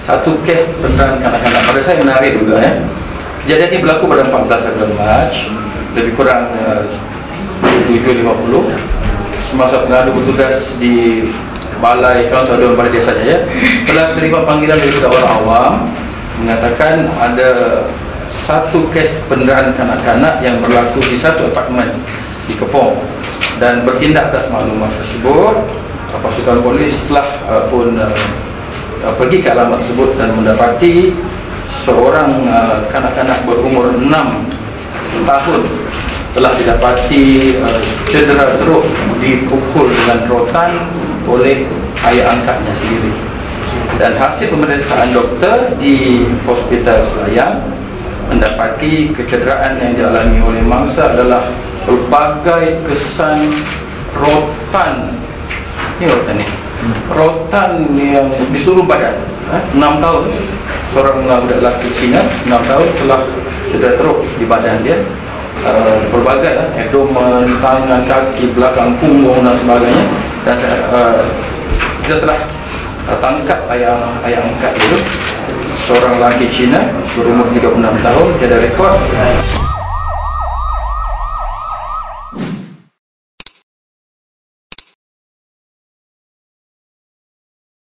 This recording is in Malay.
satu kes tentang kanak-kanak. Pada saya menarik juga ya. Kejadian ini berlaku pada 14 Mac, lebih kurang 7.50 semasa pengadu bertugas di Balai Kaunter Aduan Balai Desa Jaya telah terima panggilan dari orang awam mengatakan ada satu kes penderaan kanak-kanak yang berlaku di satu apartmen di Kepong, dan bertindak atas maklumat tersebut pasukan polis telah pergi ke alamat tersebut dan mendapati seorang kanak-kanak berumur 6 tahun telah didapati cedera teruk, dipukul dengan rotan oleh ayah angkatnya sendiri. Dan hasil pemeriksaan doktor di Hospital Selayang mendapati kecederaan yang dialami oleh mangsa adalah pelbagai kesan rotan. Ini rotan ni, rotan yang di seluruh badan. 6 tahun, seorang budak lelaki Cina 6 tahun telah cedera teruk di badan dia, berbagai abdomen, tangan, kaki, belakang, punggung dan sebagainya. Dan kita telah tangkap ayah angkat itu, seorang lelaki Cina berumur 36 tahun, tiada rekod.